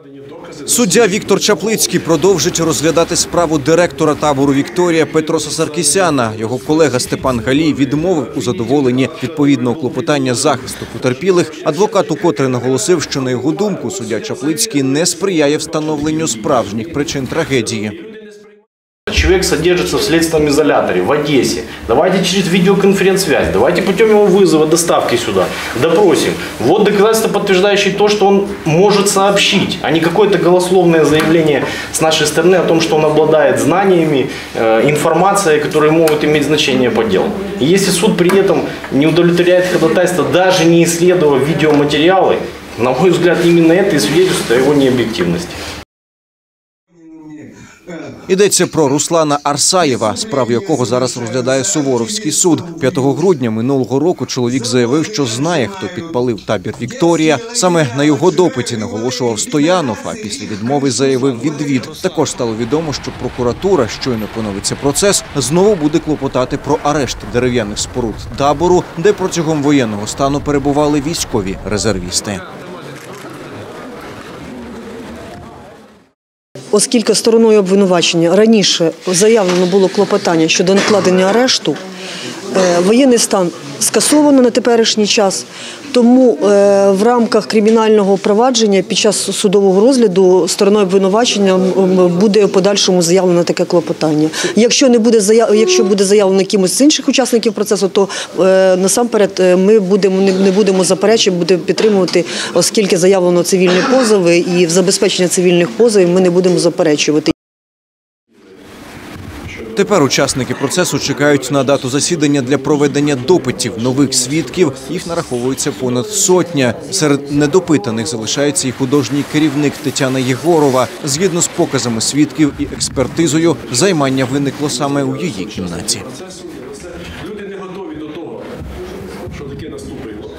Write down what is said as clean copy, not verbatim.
Суддя Віктор Чаплицький продовжить розглядати справу директора табору «Вікторія» Петроса Саркісяна. Його колега Степан Галій відмовив у задоволенні відповідного клопотання захисту потерпілих. Адвокат укотре наголосив, що, на його думку, суддя Чаплицький не сприяє встановленню справжніх причин трагедії. Человек содержится в следственном изоляторе в Одессе. Давайте через видеоконференц-связь, давайте путем его вызова, доставки сюда, допросим. Вот доказательства, подтверждающие то, что он может сообщить, а не какое-то голословное заявление с нашей стороны о том, что он обладает знаниями, информацией, которые могут иметь значение по делу. И если суд при этом не удовлетворяет ходатайство, даже не исследуя видеоматериалы, на мой взгляд, именно это и свидетельствует о его необъективности. Йдеться про Руслана Арсаєва, справу якого зараз розглядає Суворовський суд. 5 грудня минулого року чоловік заявив, що знає, хто підпалив табір «Вікторія». Саме на його допиті наголошував Стоянов, а після відмови заявив відвід. Також стало відомо, що прокуратура, щойно поновиться процес, знову буде клопотати про арешт дерев'яних споруд табору, де протягом воєнного стану перебували військові резервісти. Оскільки стороною обвинувачення раніше заявлено було клопотання щодо накладення арешту, воєнний стан скасовано на теперішній час, тому в рамках кримінального провадження під час судового розгляду стороною обвинувачення буде в подальшому заявлено таке клопотання. Якщо буде заявлено кимось з інших учасників процесу, то насамперед ми не будемо заперечувати, будемо підтримувати, оскільки заявлено цивільні позови і в забезпечення цивільних позовів ми не будемо заперечувати. Тепер учасники процесу чекають на дату засідання для проведення допитів нових свідків. Їх нараховується понад сотня. Серед недопитаних залишається і художній керівник Тетяна Єгорова. Згідно з показами свідків і експертизою, займання виникло саме у її кімнаті. Люди не готові до того, що таке наступило.